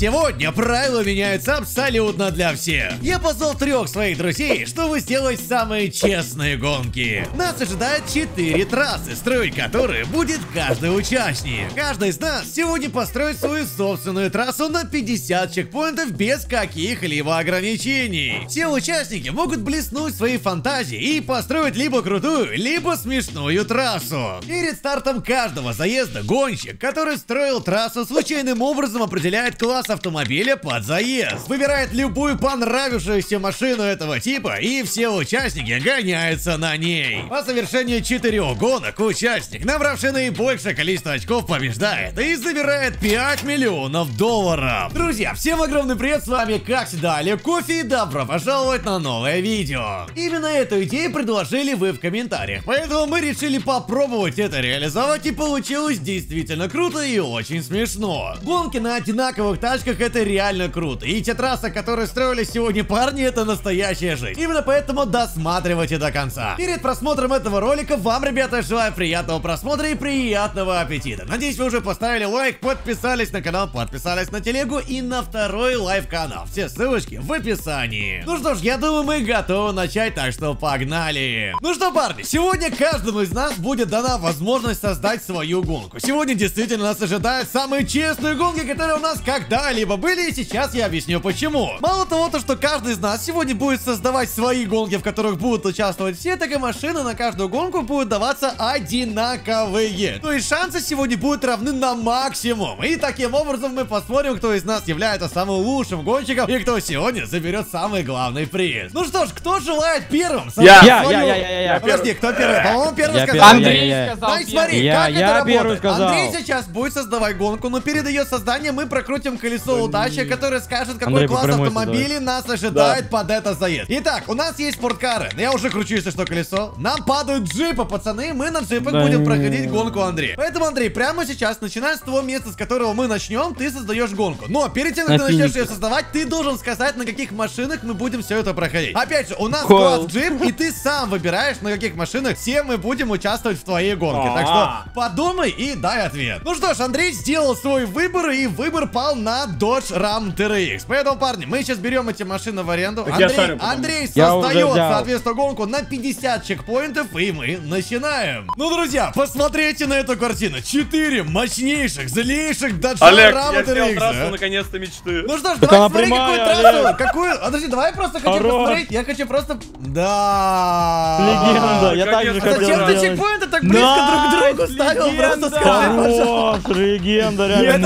Сегодня правила меняются абсолютно для всех. Я позвал 3 своих друзей, чтобы сделать самые честные гонки. Нас ожидает 4 трассы, строить которые будет каждый участник. Каждый из нас сегодня построит свою собственную трассу на 50 чекпоинтов без каких-либо ограничений. Все участники могут блеснуть своей фантазией и построить либо крутую, либо смешную трассу. Перед стартом каждого заезда гонщик, который строил трассу, случайным образом определяет класс автомобиля под заезд. Выбирает любую понравившуюся машину этого типа, и все участники гоняются на ней. По завершении 4 гонок участник, набравший наибольшее количество очков, побеждает и забирает 5 миллионов долларов. Друзья, всем огромный привет, с вами как всегда Олег Кофе, и добро пожаловать на новое видео. Именно эту идею предложили вы в комментариях, поэтому мы решили попробовать это реализовать, и получилось действительно круто и очень смешно. Гонки на одинаковых тачках — это реально круто, и те трассы, которые строили сегодня парни, это настоящая жизнь. Именно поэтому досматривайте до конца. Перед просмотром этого ролика вам, ребята, желаю приятного просмотра и приятного аппетита. Надеюсь, вы уже поставили лайк, подписались на канал, подписались на телегу и на второй лайв-канал. Все ссылочки в описании. Ну что ж, я думаю, мы готовы начать, так что погнали. Ну что, парни, сегодня каждому из нас будет дана возможность создать свою гонку. Сегодня действительно нас ожидают самые честные гонки, которые у нас когда-либо были, и сейчас я объясню почему. Мало того, что каждый из нас сегодня будет создавать свои гонки, в которых будут участвовать все, так и машины на каждую гонку будут даваться одинаковые. То есть шансы сегодня будут равны на максимум. И таким образом мы посмотрим, кто из нас является самым лучшим гонщиком и кто сегодня заберет самый главный приз. Ну что ж, кто желает первым? Я. Подожди, кто первый? По-моему, первый сказал. Андрей сказал. Дай смотри, Я как это работает. сказал. Андрей сейчас будет создавать гонку, но перед ее созданием мы прокрутим колесо удачи, которое скажет, какой Андрей, класс прямой автомобилей нас ожидает под это заезд. Итак, у нас есть спорткары. Я уже кручу, если что, колесо. Нам падают джипы, пацаны. Мы на джипах будем проходить гонку Андрея. Поэтому, Андрей, прямо сейчас, начиная с того места, с которого мы начнем, ты создаешь гонку. Но перед тем, как ты начнешь ее создавать, ты должен сказать, на каких машинах мы будем все это проходить. Опять же, у нас класс джип, и ты сам выбираешь, на каких машинах все мы будем участвовать в твоей гонке. Так что подумай и дай ответ. Ну что ж, Андрей сделал свой выбор, и выбор пал на Dodge Ram TRX. Поэтому, парни, мы сейчас берем эти машины в аренду. Андрей создает, соответственно, гонку на 50 чекпоинтов, и мы начинаем. Ну, друзья, посмотрите на эту картину. 4 мощнейших, злейших Dodge Ram TRX. Я трассу наконец-то мечты. Ну что ж, давай смотри, какую трассу. Какую? Подожди, давай просто хочу посмотреть. Я хочу просто... Да. Легенда, я также хотел сделать. Зачем ты чекпоинты так близко друг к другу ставил? Просто скажи, пожалуйста. Легенда, реально.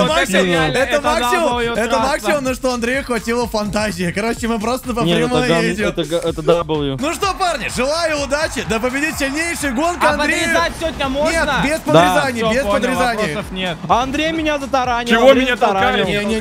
Это максимум, на что Андрею хватило фантазии. Короче, мы просто по прямой едем. Это W. Ну что, парни, желаю удачи. Да победит сильнейший гонка Андрея. Подрезать сегодня можно? Нет, без подрезаний, без подрезаний. Вопросов нет. Андрей меня затаранил. Чего меня толкали?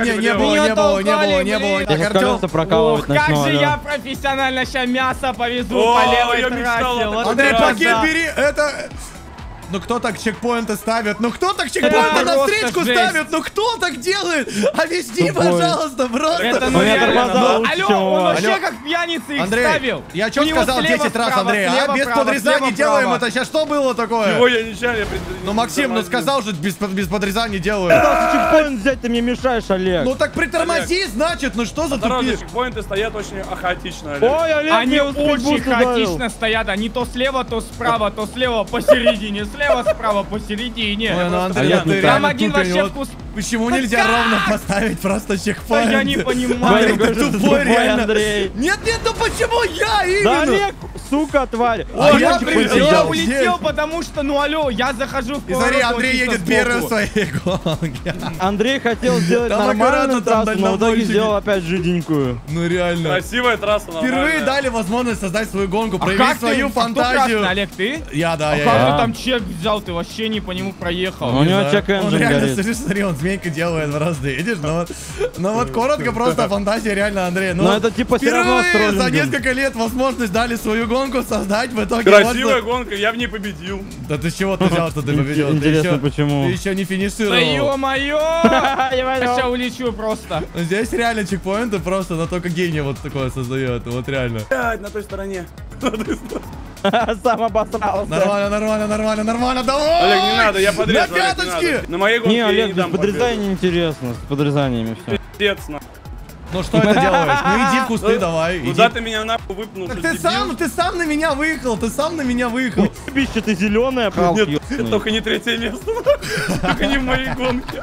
Не было. Я сейчас колеса прокалывать Как начну. же я профессионально сейчас мясо повезу по левой я мечтал трассе. об Вот этом. Андрей, это пакет да. бери, это... Ну кто так чекпоинты ставит? Ну кто так чекпоинты на просто встречку жесть. ставит? Ну кто так делает? Объясни, Тупой. пожалуйста, просто. Это У меня реально. тормоза лучше, Алло, чем у он вас. вообще Алло. как пьяница их Андрей, ставил. я У что него сказал, слева 10 раз, вправо, Андрей, слева без вправо, подрезаний слева делаем вправо. это. Сейчас что было такое? Чего я нечаянно Ну, Максим, ну сказал же, без подрезаний делаю. Чекпоинт взять, ты мне мешаешь, Олег. Ну так притормози, значит, ну что за Дорожные тупик? чекпоинты стоят очень хаотично, Олег. Ой, Олег, Они мне в очень спидбуст ударил. хаотично стоят, они то слева, то справа, то слева посередине, слева, справа посередине. Ой, ну, Андрей, Олег, ты ну, Там реально один тупень, вообще вот вкус. Почему нельзя ровно поставить просто Да чекпоинт? я не понимаю. Андрей, ты тупой, реально. Андрей. Нет, ну почему я Да, именно? Олег, сука, тварь. А Ой, я чекпоинт прилетел. взял. улетел, потому что, ну алло, я захожу в И смотри, поворот, Андрей он чисто едет первым в сбоку. своей гонке. Андрей хотел сделать Там нормальную аккуратно, там трассу, но в итоге дальнобойщики. сделал опять жиденькую. Ну реально. Красивая трасса, Впервые нормальная. дали возможность создать свою гонку, А проявить как свою ты? Кто фантазию. красный, Олег, ты? Я, да, А я. как я. ты там чек взял? Ты вообще не по нему проехал. У него Да. чек Он engine реально, горит. смотри, он змейка делает в разы, видишь? Ну вот коротко, просто фантазия реально, Андрей. Ну, Но это типа все равно с впервые за троллингом. несколько лет возможность дали свою гонку создать, в итоге... Красивая вот- гонка, я в ней победил. Да ты с чего ты взял, что ты победил? Ты Интересно, еще- почему? Ты еще не Да финишировал. ё-моё! Я сейчас улечу просто. Здесь реально чекпоинты просто, но только гений вот такое создает, вот реально. Блядь, на той стороне. Сам обосрался. Нормально, давай! Олег, не надо, я подрежу. На Олег, не пяточки! надо. На моей гонке Не, я Олег, не без дам подрезания неинтересно. С подрезаниями все. Пец, на. Ну что это делаешь? Ну иди в кусты, давай. Куда иди. ты меня нахуй выпнул? Так что, ты дебил? сам на меня выехал, ты сам на меня выехал. Бище, ты зеленая, пал. Нет, только не третье место. Только не в моей гонке.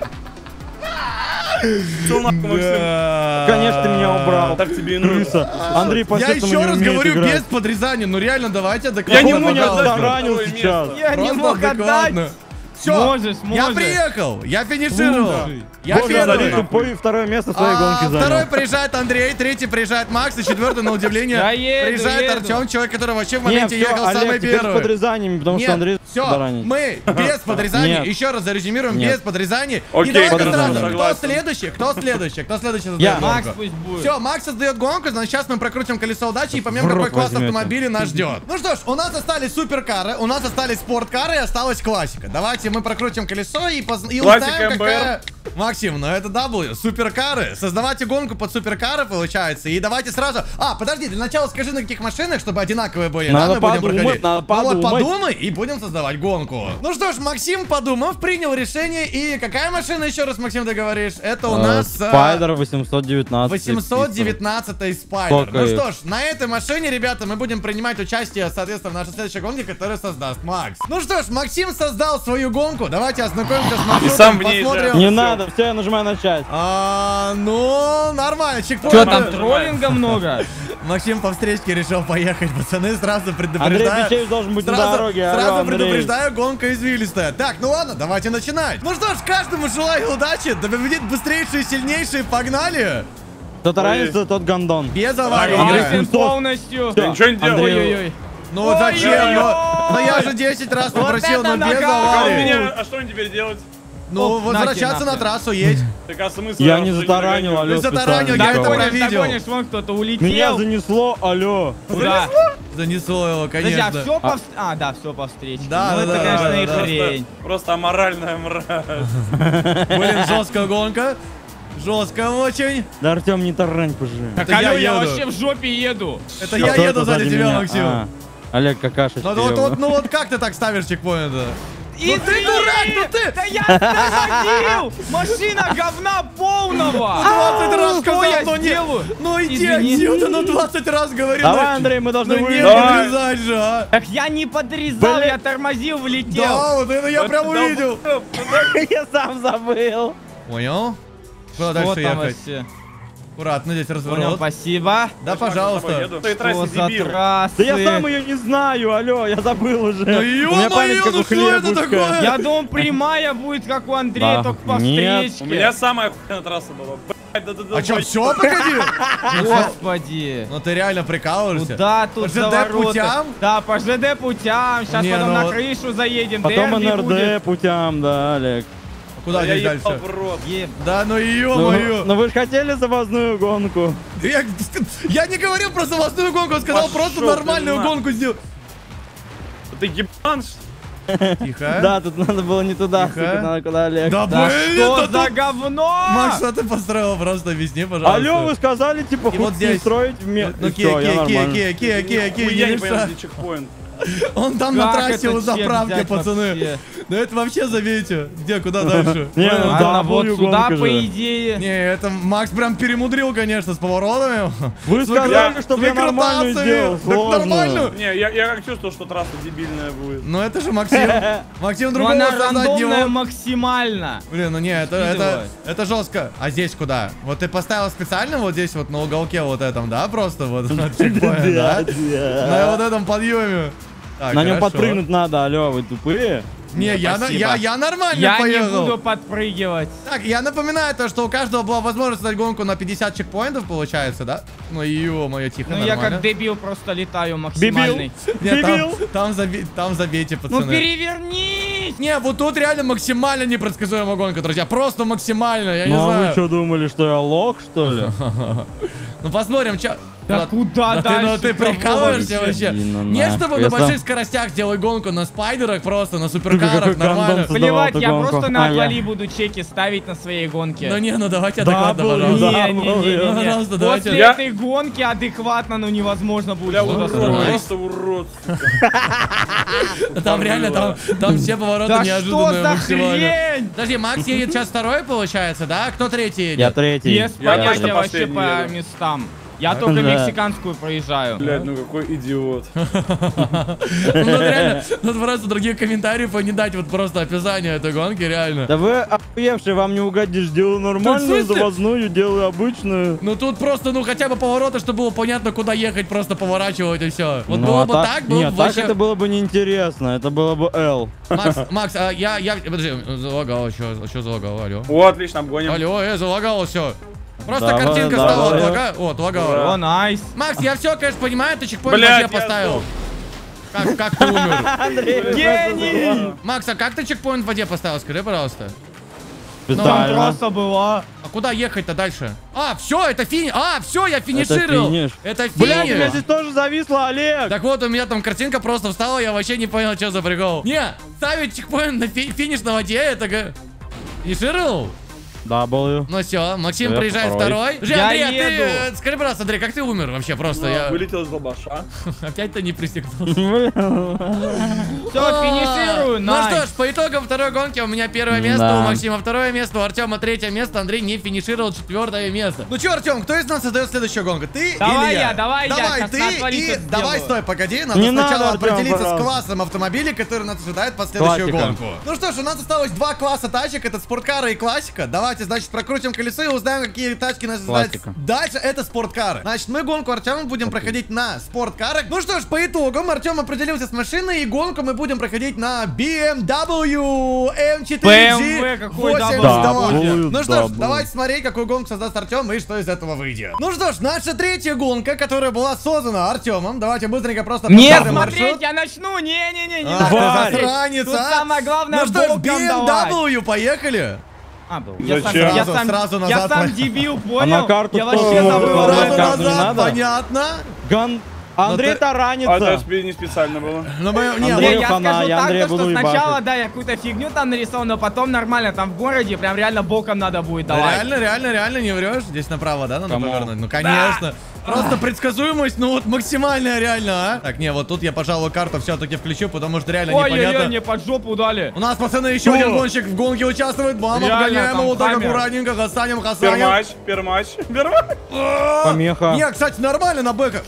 Что нахуй, Максим? Да. Конечно, ты меня убрал. Так тебе и нужно. Крыса. Андрей, Я по-честному еще не раз умеет говорю, играть. без подрезания. Ну реально, давайте Я адекватно. не могу пожалуйста. отдать таранил второе сейчас. место. Я не Просто мог адекватно. отдать. Все, Можешь, я можешь. приехал, я финишировал. Я Боже, Андрей, первый. тупой второе место в своей гонке Второй занял. приезжает Андрей, третий приезжает Макс, и четвертый, на удивление, Я еду, приезжает еду. Артем, человек, который вообще в Не, моменте все, ехал самый Олег, теперь с первый. подрезаниями, потому что Андрей Все, таранит. мы без подрезаний, Нет. еще раз зарезюмируем, Нет. без подрезаний. Окей, И давайте подрезаний. сразу, кто Согласен. следующий, кто следующий создает Я. Макс гонку. пусть будет. Все, Макс создает гонку, значит сейчас мы прокрутим колесо удачи и поймем, В какой рот класс возьмете. автомобилей нас ждет. Ну что ж, у нас остались суперкары, у нас остались спорткары и осталась классика. Давайте мы прокрутим колесо и Классика узнаем, МБР. какая... Максим, ну это W, суперкары. Создавайте гонку под суперкары, получается. И давайте сразу... Подожди, для начала скажи, на каких машинах, чтобы одинаковые были. Надо Мы будем подумать, проходить. надо Ну вот подумать. подумай и будем создавать гонку. Ну что ж, Максим, подумав, принял решение. И какая машина, еще раз, Максим, ты говоришь? Это у нас... Спайдер 819. 819 Спайдер. Сколько Ну их? что ж, на этой машине, ребята, мы будем принимать участие, соответственно, в нашей следующей гонке, которую создаст Макс. Ну что ж, Максим создал свою гонку. Давайте ознакомимся с маршрутом, сам в ней посмотрим. Не Всё. надо, все, я нажимаю начать. Ну, нормально, чекпоинт. Что там, троллинга много? Максим по встречке решил поехать, пацаны, сразу Андрей предупреждаю. Бичевич должен быть на Сразу, дороге. Алло, сразу Андрей. предупреждаю, гонка извилистая. Так, ну ладно, давайте начинать. Ну что ж, каждому желаю удачи, да победит быстрейший и сильнейший, погнали. Кто таранится, тот гондон. Без аварии. Андрей, играем. Максим стоп. полностью. Я ничего не делал. Андрей, Ой-ой-ой. Ну вот зачем? Ой-ой-ой. Но я же 10 раз Вот попросил, это но без нокаут. А у аварии. меня, а что мне теперь делать? Ну, Оп, возвращаться нахер, на нахер. трассу, едь. Так а смысл? Я раз не уже затаранил, догоню? алло, Ты затаранил, специально. я это Догонишь, провидел. догонишь, вон кто-то улетел. Меня занесло, алло. Куда? Занесло его, Подожди, а конечно. все по... да, все по встречке. Да, Ну, да, это, да, конечно, да, и да. хрень. Просто аморальная мразь. Блин, жесткая гонка. Жесткая очень. Да, Артем, не тарань, пожалуйста. Так, Это я алло, я еду. вообще в жопе еду. Это я еду сзади тебя, Максим. Олег Какашечка. Ну вот как ты так ставишь чекпоинты? И ты дурак, ну ты! Да я тормозил! Машина говна полного! 20 раз Что сказал, я но не. сделаю? Ну иди Извини. отсюда, ну 20 раз говорил. Давай, Андрей, мы должны Ну не выиграть. подрезать же, а. Так я не подрезал, Блин. я тормозил, влетел. Да, вот это я прям увидел. Я сам забыл. Понял? Куда Что дальше там ехать? вообще? Аккуратно, здесь Понял, разворот. спасибо. Да, пожалуйста. Ты Что трассе за дебил. трассы? Да я сам ее не знаю, алло, я забыл уже. Ну У меня память ё-моё, как ну у что это хлебушка. такое? Я думал, прямая будет, как у Андрея, Да. только по Нет. встречке. У меня самая охуенная трасса была. Блядь, да. А что, все, погоди? Господи. Ну ты реально прикалываешься? Куда тут По за ЖД ворота? путям? Да, по ЖД путям. Сейчас Не, потом ну на вот- крышу заедем. Потом дерби НРД будет. путям, да, Олег. Куда Я здесь ебал дальше? в рот. Да ну Ну, ё-моё. ну вы же хотели завозную гонку. Я не говорил про заводную гонку, сказал Пошёл просто ты нормальную на. гонку сделал. Ты ебан, что Тихо. Да, тут надо было не туда, Тихо. сука, надо куда, Олег. Да Да блин, что да за тут- говно? Макс, что ты построил? Просто объясни, пожалуйста. Алло, вы сказали, типа, И вот хоть не здесь. строить вместе. Ну, Ки, я не понял, мешай. где чекпоинт. Он там на Как трассе этот у чек заправки, взять пацаны. вообще? Да это вообще забейте. Где, куда дальше? Не, Понял? ну да. Ладно, вот W сюда, гонка по же. идее. Не, это Макс прям перемудрил, конечно, с поворотами. Вы С сказали, выкру- чтобы с я нормальную выкрутасами. сделал. Так Сложно. нормальную. Не, я как чувствовал, что трасса дебильная будет. Ну это же Максим. Максим Ну другого она создать не рандомная мог. максимально. Блин, ну не, это жестко. А здесь куда? Вот ты поставил специально вот здесь вот на уголке вот этом, да, просто вот чекпоинт, да? На вот этом подъеме. Так, На нем хорошо. подпрыгнуть надо, алло, вы тупые. Не, я Спасибо. нормально Я не поехал. буду подпрыгивать. Так, я напоминаю то, что у каждого была возможность создать гонку на 50 чекпоинтов, получается, да? Ну ё-моё, тихо, Ну я нормально. как дебил просто летаю Бибил. максимальный. Нет, Дебил. там забейте, Ну пацаны. перевернись! Не, вот тут реально максимально непредсказуемая гонка, друзья. Просто максимально, я не Ну а вы знаю. что думали, что я лох, что ли? Ну посмотрим, чё... Да куда Да дальше? ты прикалываешься Вовочка? вообще? Иди на Не, нахуй. чтобы Я на сам- больших скоростях делать гонку, на спайдерах просто, на суперкарах, какой нормально. гандон создавал Плевать, эту я гонку. просто на А, я. отвали буду чеки ставить на своей гонке. Ну не, ну давайте адекватно, был, пожалуйста. да. Не-не-не-не. Пожалуйста, давайте. После Я- этой гонки адекватно, ну невозможно будет Бля, что-то урод, строить. просто урод. Там реально, там все повороты Да что неожиданные за максимально. хрень? Подожди, Макс едет сейчас второй, получается, да? Кто третий едет? Я третий. Без Я понятия точно вообще последний по еду. местам. Я только Да. мексиканскую проезжаю. Блядь, ну какой идиот. Ну вот реально, тут просто других комментариев и не дать вот просто описание этой гонки, реально. Да вы охуевшие, вам не угодишь. Делаю нормальную, смысле? завозную, делаю обычную. Ну тут просто, ну хотя бы повороты, чтобы было понятно, куда ехать, просто поворачивать и все. Вот Ну, было а бы так, было бы Нет, так вообще... это было бы неинтересно. Это было бы L. Макс, а я, подожди, залагало, что залагало, алло? О, отлично, обгоним. Алло, залагало все. Просто Давай, картинка давай. стала отлага. О, отлагала. О, найс. Макс, я все, конечно, понимаю, ты чекпоинт в Блядь, воде я поставил. Как ты умер? Андрей, Гений! Макс, а как ты чекпоинт в воде поставил? Скажи, пожалуйста. Там Специально. трасса была. А куда ехать-то дальше? А, все, это финиш. А, все, я финишировал. финиш. Это Блядь, у меня финиш. здесь тоже зависло, Олег. Так вот, у меня там картинка просто встала, я вообще не понял, что за прикол. Не, ставить чекпоинт на финиш на воде, это... Финишировал? W. Ну все, Максим Я приезжает второй. второй. Жень, Я Андрей, а ты... еду. Скажи, пожалуйста, Андрей, как ты умер вообще просто? Я Вылетел из лобаша. опять-то не пристегнулся. Все, финиширую, Ну что найс. ж, по итогам второй гонки у меня первое место, Да. у Максима второе место, у Артема третье место, Андрей не финишировал четвертое место. Ну что, Артем, кто из нас создает следующую гонку? Ты Давай или я? я, давай я, Давай щас ты на отвали и тут давай, сделаю. стой, погоди, надо Не сначала надо, Артем, определиться с пожалуйста. классом автомобилей, который нас ожидает под следующую Классика. гонку. Ну что ж, у нас осталось два класса тачек, это спорткары и классика. Давайте, значит, прокрутим колесо и узнаем, какие тачки нас ожидают. Классика. Дальше это спорткары. Значит, мы гонку Артема будем проходить на спорткарах. Ну что ж, по итогам Артем определился с машиной, и гонку мы будем проходить на BMW M4G BMW какой 82. W, Ну что ж, W. давайте смотреть, какую гонку создаст Артем и что из этого выйдет. Ну что ж, наша третья гонка, которая была создана Артемом. Давайте быстренько просто Нет, посмотрим смотреть, маршрут. я начну. Не-не-не, не Ах ты надо. засранец, Тут а. самое главное Ну что ж, боком давать. BMW, поехали. Зачем? Сразу Я назад. сам дебил, А понял? на карту Я кто вообще может? забыл. Сразу об Сразу этом. карту не назад, надо? понятно. Андрей А таранится. это не специально было. Ну, мы, не, Андрей, Не, я хана, скажу я так, Андрея то, что буду сначала, ебашить. да, я какую-то фигню там нарисовал, но потом нормально, там в городе прям реально боком надо будет давать. реально не врешь? Здесь направо, да, надо Кому? повернуть? Ну, конечно. Просто предсказуемость, ну вот максимальная реально, а. Так, не, вот тут я, пожалуй, карту все-таки включу, потому что реально Ой-ой-ой, непонятно. мне под жопу дали. У нас, пацаны, еще один гонщик в гонке участвует. Бам, Реально, обгоняем там его так камера. аккуратненько, хасанем. Пермач. Помеха. Не, кстати, нормально на бэках.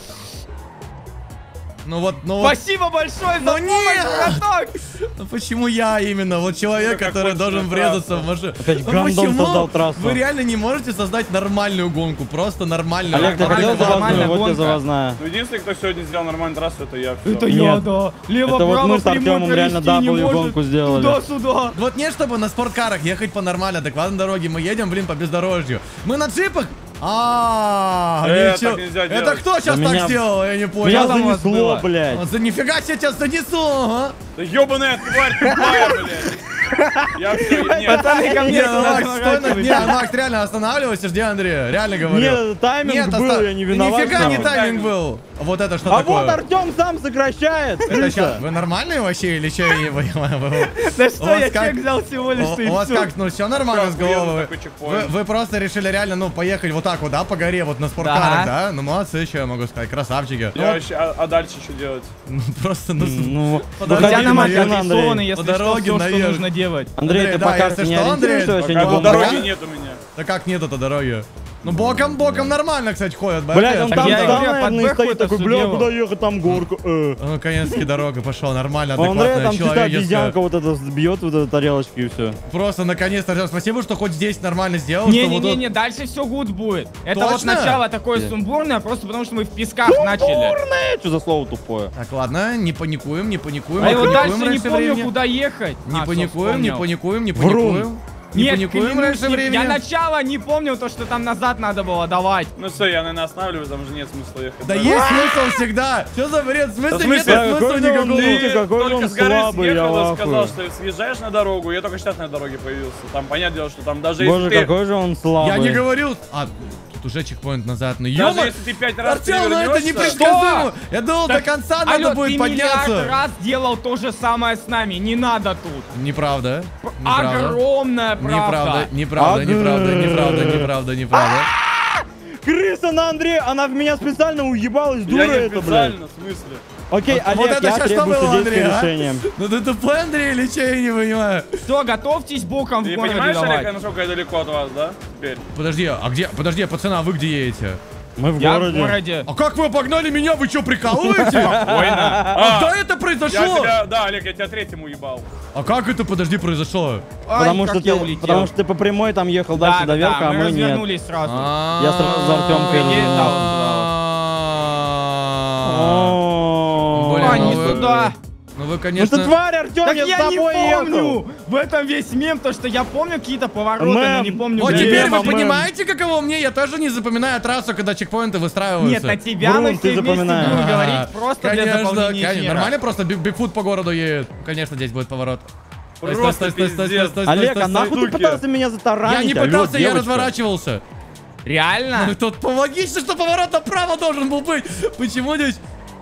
Ну вот. Спасибо большое за Ну помощь, нет! браток. Ну почему я именно? Вот человек, Ну, как который хочешь, должен да, врезаться трасса. в машину. Опять Ну гандон почему создал трассу. вы реально не можете создать нормальную гонку? Просто нормальную. Олег, ты Нормально, хотел завозную? нормально, Вот тебе гонка. завозная. Ну, единственный, кто сегодня сделал нормальную трассу, это я. Всё. Это Нет. я, да. Лево, Это вот право, мы с прямой Артемом реально провести не W может. гонку сделали. Туда-сюда. Вот не чтобы на спорткарах ехать по нормальной, адекватной дороге. Мы едем, блин, по бездорожью. Мы на джипах. Ничего. так нельзя Это делать. кто сейчас Да так меня- сделал? Я не Меня понял. там у вас занесло, было? блядь. За нифига себе тебя занесло, ага. Да ёбаная тварь тупая, блядь. Я все, нет. Пацаны, ко мне Не, сюда Макс, стой, поворачивайте. не, Макс, реально останавливайся, жди Андрея, реально говорю. Нет, тайминг был, я не виноват. Нифига не сам. тайминг был. Вот это что А такое? вот Артем сам сокращает. Это щас, вы нормальные вообще или что, я не понимаю? Да У что, вас я как? чек взял всего лишь, что и У вас всё. как, ну все нормально с Как уехал головой? такой чекпоинт? Вы просто решили реально, ну, поехать вот так вот, да, по горе, вот на спорткарах, да? Ну, молодцы, что я могу сказать, красавчики. Ну, Я вот, вообще, а дальше что делать? ну, просто, ну, Ну, Подожди, У тебя выходи на на мапе машину, отрисованы, Андрей. если По что, дороге все, что наезд. нужно делать. Андрей, Андрей, ты да, по карте если не что, Андрей, ориентируешься вообще Пока не по гонка? дороге нет у меня. да как нет-то дороги? Ну, боком нормально, кстати, ходят, бэки. Блядь, он Так там я сам, говорю, под наверное, и бэху стоит это такой, всё бля, делал. куда ехать, там горка. Ну, наконец-таки дорога пошла, нормально, У Андрея адекватная, там чисто человеческая. обезьянка вот эта сбьет вот эту тарелочку и все. Просто, наконец-то, Артём, спасибо, что хоть здесь нормально сделал, что вот тут... Не-не-не, дальше все гуд будет. Это вот Точно? начало такое сумбурное, просто потому что мы в песках начали. Что за слово тупое? Так, ладно, не паникуем, не паникуем, А не его паникуем дальше не раньше помню, времени. куда ехать. Не А, всё, паникуем, не вспомнил. паникуем, не Врун. паникуем. Не Нет, паникуем клянусь, раньше не- времени? Я начало не помнил, то, что там назад надо было давать. Ну все, я, наверное, останавливаюсь, там уже нет смысла ехать. Да есть смысл всегда. Что за бред? В смысле Да в нет смысле? смысла Какой же он никакого. Видите, Ты какой же только он с горы слабый, я съехал в и сказал, ахуе. что съезжаешь на дорогу. Я только сейчас на дороге появился. Там понятное дело, что там даже Боже, если ты... какой же он слабый. Я не говорил. А, тут уже чекпоинт назад. Ну Даже ё-моё. если ты 5 раз Артем, ну это перевернешься... непредсказуемо. Я думал, до конца Алло, надо будет ты миллиард подняться. раз делал то же самое с нами, не надо тут. Неправда. Неправда. Огромная правда. Неправда, неправда. Крыса на Андрея, она в меня специально уебалась, дура Я не это, блядь. специально, в смысле? Окей, Вот Олег, это я сейчас что требую было, судейское Андрей, а? решение. Ну ты тупой, Андрей, или что, я не понимаю. Все, готовьтесь боком в Ты городе понимаешь, Олег, давать. насколько я далеко от вас, да? Теперь. Подожди, а где? Подожди, пацаны, а вы где едете? Мы в Я в городе. городе. А как вы обогнали меня? Вы что, прикалываете? А когда это Я произошло? тебя... Да, Олег, я тебя третьим уебал. А как это, подожди, произошло? Потому Ай, что, как я ты, улетел. потому что ты по прямой там ехал дальше Да, до верха, да, а мы мы нет. развернулись сразу. Я сразу за Артемкой Блин, А, ну не вы- туда. Ну вы, Ну конечно... ты тварь, Артем, Так я я с не тобой ехал. помню! В этом весь мем, то что я помню какие-то повороты, но Мэм, не помню Вот Блин, где. теперь вы мам. понимаете, каково мне? Я тоже не запоминаю трассу, когда чекпоинты выстраиваются. Нет, на тебя Брун, мы ты все вместе запоминаешь. будем А, говорить просто для конечно, заполнения конечно. эфира. Нормально просто Бигфут по городу едет. Конечно, здесь будет поворот. Стой, Просто стой, стой, стой, пиздец. стой, стой, Олег, стой, а стой. нахуй ты пытался меня затаранить? Я не Алло, пытался, я девочка. разворачивался. Реально? Ну тут логично, что поворот направо должен был быть. Почему здесь?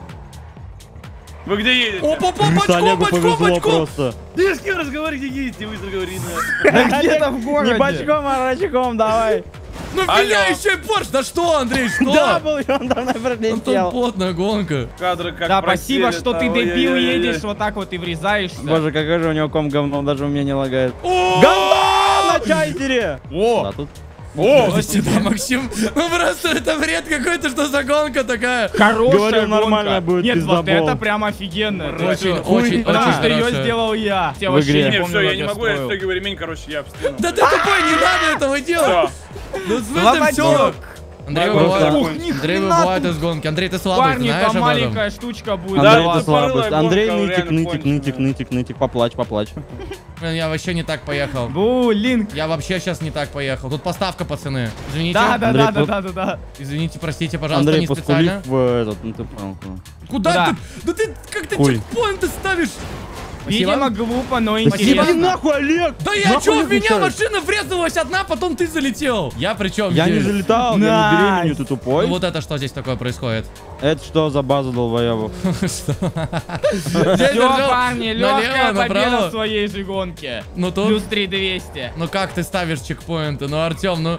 Вы где едете? Опа-па, Крыса, бочком, Олегу бочком, повезло бочком. просто. Ты с кем разговариваете, едете, быстро говори. Где-то в городе. Не бочком, а рачком, давай. Ну Алло. меня еще и Порш. Да что, Андрей, что? Да, был, он давно Ну, тут пролетел. плотная гонка. Кадры как Да, спасибо, просели, что ты там, дебил ой-ой-ой-ой. едешь вот так вот и врезаешься. Боже, какой же у него ком говно, он даже у меня не лагает. О! Говно на чайзере! О! Да, тут О, Подожди, да, Максим, ну просто это бред какой-то, что за гонка такая? Хорошая Говорю, гонка. нормально будет Нет, вот пиздобол. это прям офигенно. Очень, Хуй, очень, потому очень что ее хорошая. сделал я. Я В вообще игре. не не, помню, все, я как не могу, я строил. стягиваю ремень, короче, я обстину. Да ты тупой, не надо этого делать. Все. Ну в смысле все. Лободек. Андрей Просто- выбывает, Ух, ни Андрей хрена выбывает тут. из гонки. Андрей, ты слабый, Парни, знаешь там об этом? маленькая штучка будет. Да, Андрей, это ты слабость. тупорылая Андрей, гонка, нытик, реально нытик, конченая. нытик, нытик, нытик, поплачь, поплачь. Блин, я вообще не так поехал. Блин. Я вообще сейчас не так поехал. Тут поставка, пацаны. Извините. Да, да, Андрей, да, да, тут- да, да, да. Извините, простите, пожалуйста, Андрей, не специально. поскулив в этот, ну ты понял. Куда Да. ты? Да ты как ты Хуй. чекпоинты ставишь? Видимо, глупо, но Да съеби интересно. нахуй, Олег! Да я Нахуй чё, не в меня отвечаешь? машина врезалась одна, потом ты залетел. Я причем Я не здесь? залетал, я не Найс. беременю, ты тупой. Ну вот это что здесь такое происходит? Это что за база долбоебов? Здесь Все, держал парни, налево, легкая победа направо. в своей же гонке. Ну тут... Плюс 3200. Ну как ты ставишь чекпоинты? Ну, Артем, ну...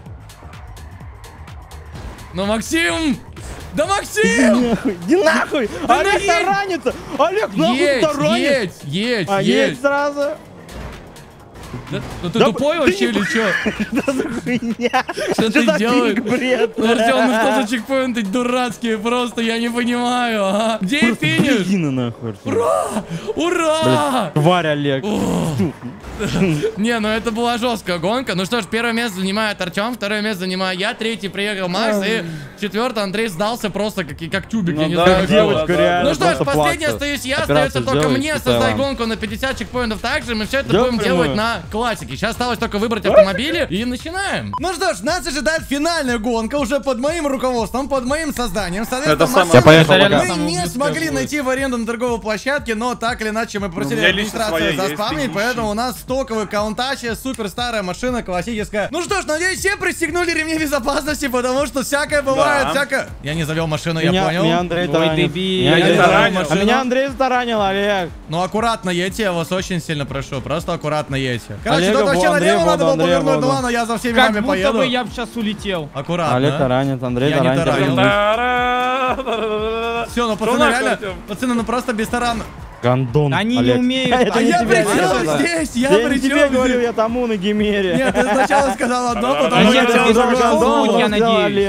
Ну, Максим! Да, Максим! Нахуй, иди нахуй! Да Олег едь! таранится! Олег, нахуй Едь, таранит! едь, А едь. едь сразу! Да, ну ты Да тупой ты вообще не или чё? Да за хуйня! Что ты за делаешь? пинг бред? Ну, Артем, ну что за чекпоинты дурацкие? Просто я не понимаю, а? Где финиш? Блин, нахуй, Артем. Ура! Тварь, Олег. Не, ну это была жесткая гонка. Ну что ж, первое место занимает Артем, второе место занимаю я, третий приехал Макс, и четвертый Андрей сдался просто как тюбик, я Ну не да, знаю, Как как его. девочка да. реально Ну что ж, просто последний плакса. остаюсь я, Операцию остается только сделай, мне и создать Таиланд. гонку на 50 чекпоинтов также, мы все это Делай будем прямую. делать на классике. Сейчас осталось только выбрать автомобили и начинаем. Ну что ж, нас ожидает финальная гонка уже под моим руководством, под моим созданием. Это самое- Я поехал Это пока. реально Мы не самое смогли близкое найти в аренду на торговой площадке, но так или иначе мы попросили у меня лично администрацию своя заспавнить, есть, поэтому у нас стоковый Каунтачи, супер старая машина, классическая. Ну что ж, надеюсь, все пристегнули ремни безопасности, потому что всякое бывает, Да. всякое. Я не завел машину, я Меня понял. Андрей Ой, таранит. дебил. Меня Я Андрей не таранит. таранил. А меня Андрей таранил, Олег. Ну аккуратно едьте, я вас очень сильно прошу, просто аккуратно едьте. Короче, Олега, тут вообще во, Андрей, налево надо воду, было Андрей, повернуть, ну воду. ладно, я за всеми Как вами будто поеду. бы я бы сейчас улетел. Аккуратно. Олег таранит, Андрей Я не таранит. таранил. Та-ра-ра-ра-ра-ра-ра. Все, ну пацаны, нахуй, реально, Артем? пацаны, ну просто без тарана. Гондон, Они не Олег. умеют. Это А не я тебя при говорю, чем да. здесь? Я Я при не тебе чем говорю, здесь? я тому на гимере. Нет, ты сначала сказал одно, потом А я нет, делал это другое. другое. Гондон, Я сделал надеюсь. Олег.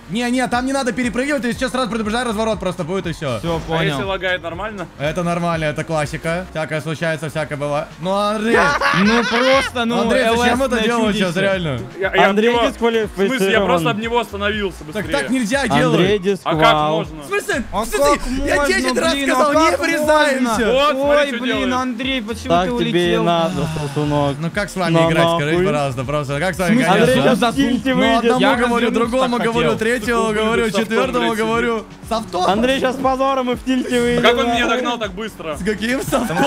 Не, там не надо перепрыгивать, ты сейчас сразу предупреждай, разворот просто будет и все. Все, А если понял. лагает нормально? Это нормально, это классика. Всякое случается, всякое бывает. Ну, Андрей, Ну просто, ну, Андрей, зачем это LS-ное делать сейчас, чудище. реально? Я об Андрей него- В дисквалифицирован. смысле, я просто об него остановился быстрее. Так нельзя Андрей делать. А дисквал. как можно? В смысле? А Смотри, как я можно, 10 раз блин, сказал, а не как врезаемся. можно? Вот, смотри, Ой, что блин, делает. Андрей, почему Так ты тебе и улетел? надо, сосунок. Ну как с вами Ну, играть, нахуй. скажите, пожалуйста, просто. Как с вами В смысле? играть? Андрей а? сейчас в тильте Ну, выйдет. одному Я говорю, развернуться другому так говорю, хотел. третьему Такой говорю, вылет с автом, четвертому блядь, говорю. С автом? Андрей сейчас позором и в тильте выйдет. Как он меня догнал так быстро? С каким с автом?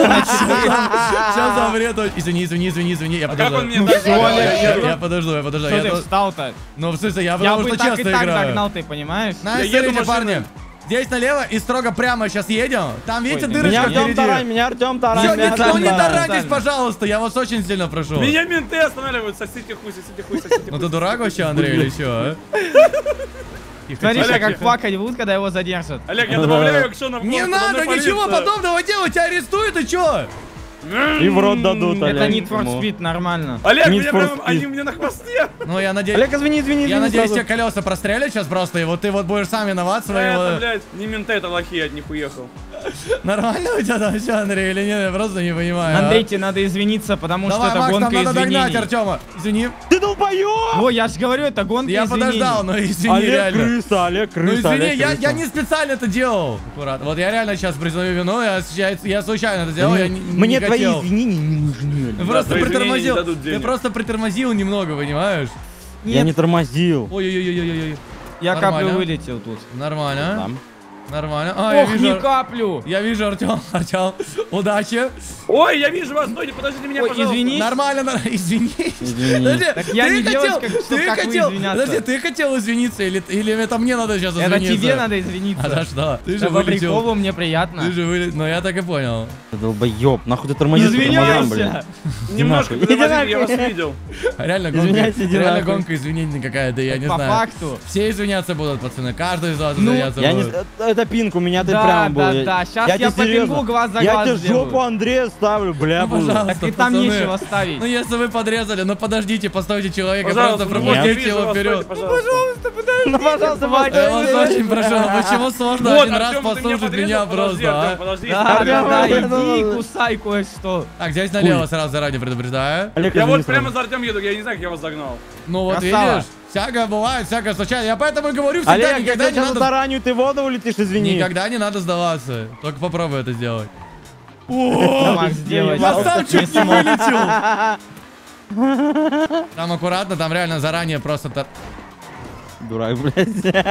Сейчас за бред. Извини, я А как он подожду. меня Ну, догнал? всё, Я еду. Я подожду. Что Я ты тут- встал-то? Ну, в смысле, я Я потому бы что так и часто так играю. догнал, ты понимаешь? На, Я еду смотрите, машиной. парни. Здесь налево и строго прямо сейчас едем. Там, видите, Ой, дырочка Меня Артем впереди. тарань, меня Артем тарань. Всё, меня ну Артём не тарань. тараньтесь, специально. пожалуйста, я вас очень сильно прошу. Меня менты останавливают, сосите хуй, сосите хуй, сосите хуй. Ну ты дурак вообще, Андрей, или что, а? Тихо, Смотри, Олег, как тихо. плакать будут, когда его задержат. Олег, я добавляю экшона в Не гонку, надо, надо ничего полиция. подобного делать, тебя арестуют и чё? И в рот дадут, Это Олег. Need for ему. Speed, нормально. Олег, Need меня for прям, Speed. они у меня на хвосте. Ну я надеюсь... Олег, извини. Я надеюсь, сразу. тебе колеса прострелят сейчас просто, и вот ты вот будешь сам виноват Это, своим... блядь, не менты, это лохи, я от них уехал. Нормально у тебя там все, Андрей, или нет? Я просто не понимаю. а. Андрей, тебе надо извиниться, потому Давай, что это Макс, нам гонка надо догнать извинений. Артема. Извини. Ты долбоёб! Ой, я же говорю, это гонка Я извинений. подождал, но извини, Олег реально. крыса, Олег Ну крыса, извини, Олег я крыса. не специально это делал. Аккуратно. Вот я реально сейчас признаю вину, я случайно это сделал, я не Мне твои хотел. извинения не нужны. Ты просто твои извинения притормозил. не дадут Ты денег. просто притормозил немного, понимаешь? Я не тормозил. Ой-ой-ой-ой-ой. Я Нормально. каплю вылетел тут. Нормально. Там. Нормально. А, я Ох, не вижу. каплю. Я вижу, Артем. Удачи. Ой, я вижу вас, стойте, подождите меня, Ой, пожалуйста. извини. Нормально, извини. Извини. Подожди, Так я ты не хотел, девочка, что ты как вы хотел, извиняться. подожди, ты хотел извиниться или это мне надо сейчас Это извиниться? тебе надо А за извиниться. что? Ты же Да по вылетел. приколу мне приятно. Ты же вылетел. Ну я так и понял. Ты долбоёб, нахуй ты тормозишь по тормозам, блин. Извиняйся. Немножко Иди притормозили, я вас нахуй. видел. Реально гонка, Извиняйте, иди реально нахуй. гонка извинений какая-то, я не По знаю. факту. Все извиняться будут, пацаны. Каждый из вас Ну, извиняться Я не... будет. Это пинг, у меня ты Да, прямо был. да, да. Щас я тебе по пингу серьезно. глаз за Я глаз тебе сделаю. жопу Андрея ставлю, бля, Ну, буду. пожалуйста, Так и там пацаны. нечего ставить. Ну если вы подрезали, ну подождите, постойте человека, Пожалуйста, просто ну, вот я пропустите вижу его вас, вперед. стойте, пожалуйста. Ну, пожалуйста, Я вас постой. очень прошу, ну почему сложно Вот, один раз Артём, ты послушать подрезал? меня Подожди, просто, Артём, а? подожди. Да, да, Артём, да, Артём, иди кусай кое-что. Так, здесь налево сразу заранее предупреждаю. Олег, Я извини вот сразу. прямо за Артем еду, я не знаю, как я вас загнал. Ну вот Красава. видишь, всякое бывает, всякое случайно. Я поэтому и говорю всегда, Олег, я никогда тебя не сейчас надо... затараню, ты в воду улетишь, извини. Никогда не надо сдаваться. Только попробуй это сделать. Макс, делай. Я А сам чуть не смог. вылетел. Там аккуратно, там реально заранее просто... Дурак, блядь.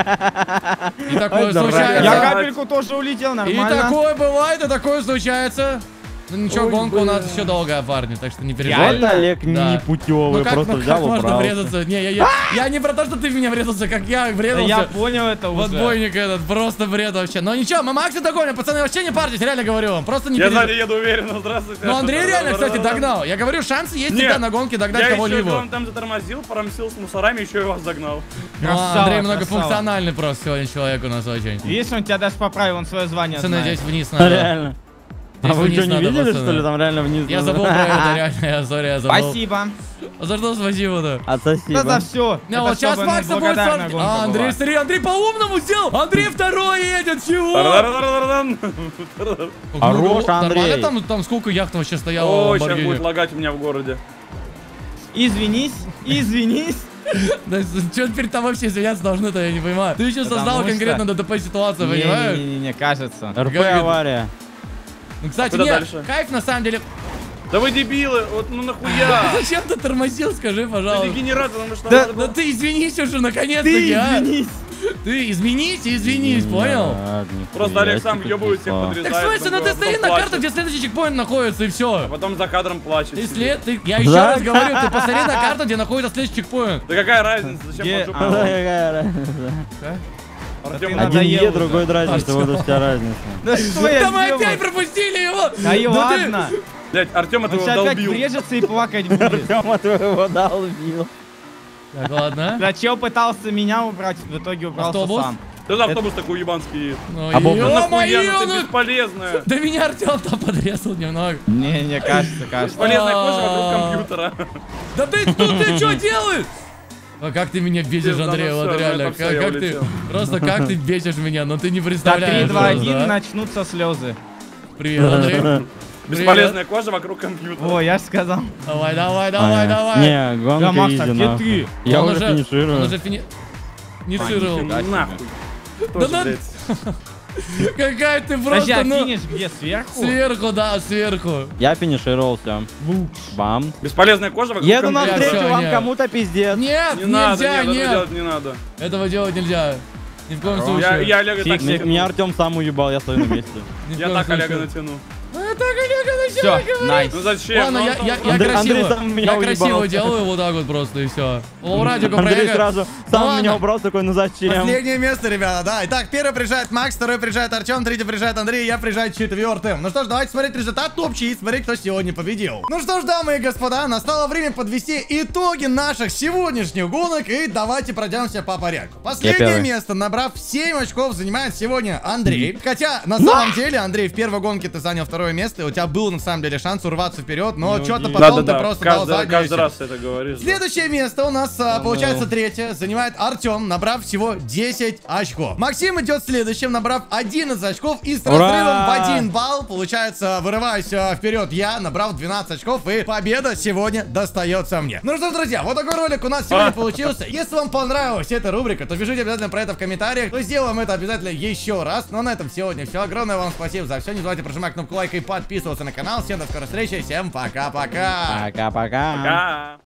И такое Ай, дурак. случается. Я капельку тоже улетел, И нормально. такое бывает, и такое случается. Ну ничего, Ой, гонка у нас бля. еще долгая, парни, так что не переживай. Вот Олег Да. непутевый, Ну как, просто ну как взял и можно убрался. врезаться? Не, я не про то, что ты в меня врезался, как я Да врезался. я понял это В уже. отбойник этот, просто бред вообще. Но ничего, мы Макса догоним, пацаны, вообще не парьтесь, реально говорю вам. Просто не Я переживайте. сзади еду уверенно, здравствуйте. Ну Андрей реально, кстати, догнал. Я говорю, шансы есть Нет, всегда на гонке догнать Я еще кого-либо. вам там затормозил, промсил с мусорами, еще и вас загнал. Ну, Красава, Андрей красава. многофункциональный просто сегодня человек у нас очень. Видишь, он тебя даже поправил, он свое звание Пацаны, знает. здесь вниз надо. Реально. Здесь А вы вниз что, не надо, видели, пацаны. что ли? Там реально вниз. Я надо. забыл про это, реально, я сори, я забыл. Спасибо. А за что спасибо-то? Отсоси. Да за все. Не, вот сейчас Макса будет смотреть. А, Андрей, смотри, Андрей по-умному сделал. Андрей второй едет, чего? Тар-дар-дар-дар-дар. Хорош, Нормально Андрей. там сколько яхт вообще стояло в Ой, сейчас Ламборгини? будет лагать у меня в городе. Извинись, извинись. Да что перед тобой все извиняться должны-то, я не понимаю. Ты еще создал Потому конкретно что- ДТП ситуацию, понимаешь? Не, кажется. РП Как это? авария. Ну, кстати, Куда нет, дальше? кайф на самом деле. Да вы дебилы, вот ну нахуя? Зачем ты тормозил, скажи, Ты пожалуйста. дегенерат, потому что... Да, надо да было- ты извинись уже, наконец-таки, а. Ты изменись и извинись, понял? Просто Олег сам въебывает всех Так подрезает. в смысле, ну ты потом стоишь на плачет. карту, где следующий чекпоинт находится, и А все. потом за кадром плачет. Я еще Да? раз говорю, ты посмотри на карту, где находится следующий чекпоинт. Да какая разница, зачем Где- под жопу? Артём, ты Один надоел Е, уже. другой разница, вот у тебя разница. Да что я Да мы сделал? опять пропустили его! Да и ты- ладно. Блять, Артем Он этого сейчас опять долбил. врежется и плакать будет. Артема твоего долбил. Так, ладно. Да чел пытался меня убрать, в итоге убрался Автобус? сам. Что за автобус такой ебанский? Ну, А Боб, Ну нахуя, ё-моё, ну ты ну... бесполезная. Да меня Артем там подрезал немного. Не, кажется. Бесполезная кожа А. вокруг компьютера. Да ты что делаешь? А как ты меня бесишь, Пизда, Андрей, ну вот всё, реально. это всё, я Как ты, улетел. просто как ты бесишь меня, но ты не Так, 3, представляешь. 2, просто, 1, да? начнутся слезы. Привет, Андрей. Бесполезная кожа вокруг компьютера. О, я ж сказал. Давай, давай, давай, давай. Не, Да, гонка Макс, изи, а где нахуй. ты? Я Он уже Он финиширую. уже финишировал. нифига. Нахуй. Да Тоже, на- блядь. Какая ты Подожди, просто, а ну... финиш где, сверху? Сверху, да, сверху. Я финишировался. Бам. Бесполезная кожа вокруг Еду компьютера. навстречу всё, вам, нет. кому-то пиздец. Нет, Не надо, нельзя, нет, этого нет. делать не надо. Этого делать нельзя. Ни в коем Я случае. Олега так Меня натяну. Артем сам уебал, я стою на месте. Ни в Я коем так Олега случае. натяну. А так Олега Все, начала говорить. найс. Ну зачем? Ладно, Ну, я он- Андрей красиво, сам меня я уебал. красиво делаю вот так вот просто и все. Радику Андрей проехать. сразу Ну сам ладно. меня убрал, такой, ну зачем? Последнее место, ребята, да. Итак, первый приезжает Макс, второй приезжает Артем, третий приезжает Андрей, я приезжаю четвертым. Ну что ж, давайте смотреть результат общий и смотреть, кто сегодня победил. Ну что ж, дамы и господа, настало время подвести итоги наших сегодняшних гонок и давайте пройдемся по порядку. Последнее первый. место, набрав 7 очков, занимает сегодня Андрей. Хотя, на самом деле, Андрей, в первой гонке ты занял второе место, и у тебя был, на самом деле, шанс урваться вперед, но Ну, что-то да, потом ты Да-да-да, просто дал каждый заднюю. раз ты это говоришь. да. Следующее место у нас, получается, третье. Занимает Артем, набрав всего 10 очков. Максим идет следующим, набрав 11 очков. И с Ура! разрывом в 1 балл, получается, вырываюсь вперед я, набрав 12 очков. И победа сегодня достается мне. Ну что ж, друзья, вот такой ролик у нас сегодня получился. Если вам понравилась эта рубрика, то пишите обязательно про это в комментариях. То сделаем это обязательно еще раз. Ну а на этом сегодня все. Огромное вам спасибо за все. Не забывайте прожимать кнопку лайка и подписываться на канал. Всем до скорой встречи. Всем пока-пока. Пока-пока. Пока.